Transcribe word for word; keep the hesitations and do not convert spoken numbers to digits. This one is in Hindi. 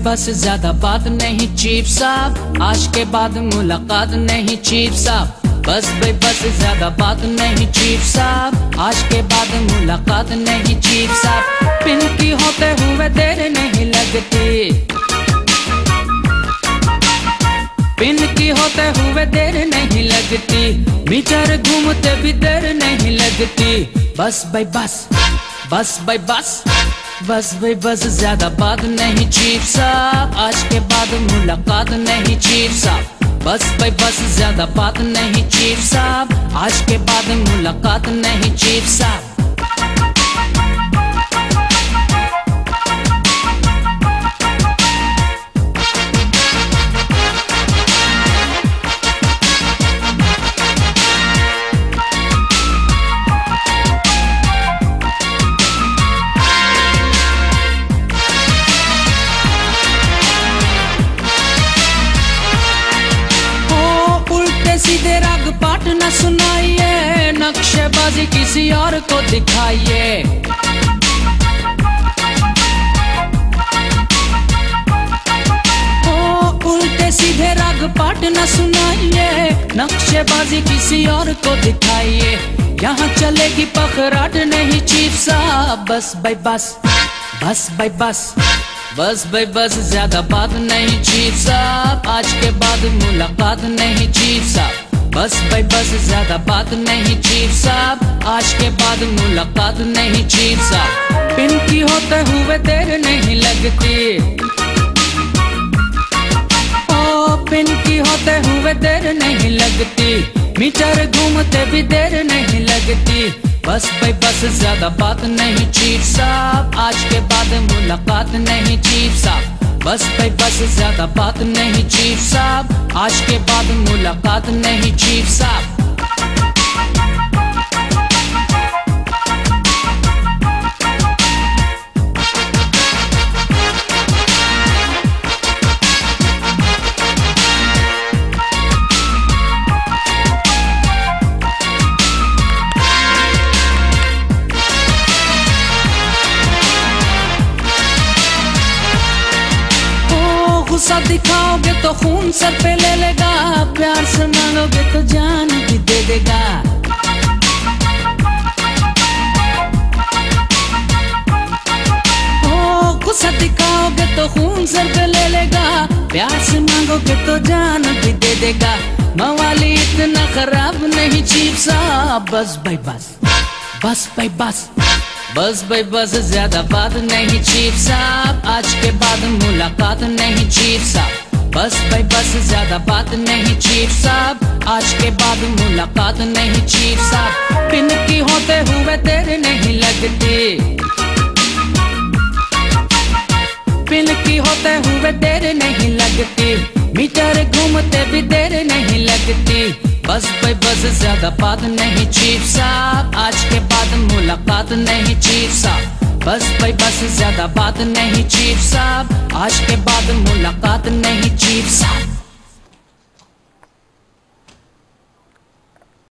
बस ज्यादा बात नहीं चीफ साहब, आज के बाद मुलाकात नहीं चीफ साहब। बस भाई बस ज्यादा बात नहीं चीफ साहब, आज के बाद मुलाकात नहीं चीफ साहब। पिन की होते हुए देर नहीं लगती, पिन की होते हुए देर नहीं लगती, मीटर घूमते भी देर नहीं लगती। बस भाई बस, बस भाई बस, बस भाई बस ज्यादा बात नहीं चीफ साहब, आज के बाद मुलाकात नहीं चीफ साहब। बस भाई बस ज्यादा बात नहीं चीफ साहब, आज के बाद मुलाकात नहीं चीफ साहब। सीधे राग पाठ न सुनाइए, नक्शेबाजी किसी और को दिखाइए। ओ उल्टे सीधे राग पाठ न सुनाइए, नक्शेबाजी किसी और को दिखाइए। यहाँ चलेगी पखराट नहीं चीफ साहब, बस भाई बस, बस भाई बस, बस भाई बस ज्यादा बात नहीं चीफ साहब, आज के बाद मुलाकात नहीं चीफ साहब। बस भाई बस ज्यादा बात नहीं चीफ साहब, आज के बाद मुलाकात नहीं चीफ साहब। पिन की होते हुए देर नहीं लगती, ओ पिन की होते हुए देर नहीं लगती, मीटर घूमते भी देर नहीं लगती। बस भाई बस ज्यादा बात नहीं चीफ साहब, आज के बाद मुलाकात नहीं चीफ साहब। बस भाई बस ज्यादा बात नहीं चीफ साहब, आज के बाद मुलाकात नहीं चीफ साहब। गुस्सा दिखाओगे तो खून सर पे ले लेगा, प्यार से मांगोगे तो जान भी दे देगा। ओ गुस्सा दिखाओगे तो खून सर पे ले लेगा, प्यार से मांगोगे तो जान भी दे देगा। मवाली इतना खराब नहीं चीफ साहब, बस भाई बस, बस भाई बस, बस भाई बस ज्यादा बात नहीं चीफ साहब, आज के बाद मुलाकात नहीं चीफ साहब। बस भाई बस ज्यादा बात नहीं चीफ साहब, आज के बाद मुलाकात नहीं चीफ साहब। पिन की होते हुए देर नहीं लगती, पिन की होते हुए देर नहीं लगती, मीटर घूमते भी देर नहीं लगती। बस भाई बस ज्यादा बात नहीं चीफ साहब, आज के बाद मुलाकात नहीं चीफ साहब। बस भाई बस ज्यादा बात नहीं चीफ साहब, आज के बाद मुलाकात नहीं चीफ साहब।